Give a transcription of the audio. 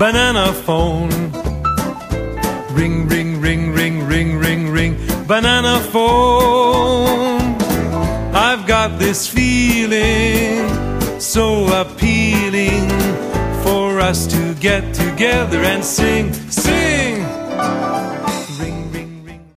banana phone. Ring, ring, ring, ring, ring, ring, ring, banana phone. I've got this feeling so appealing for us to get together and sing, sing.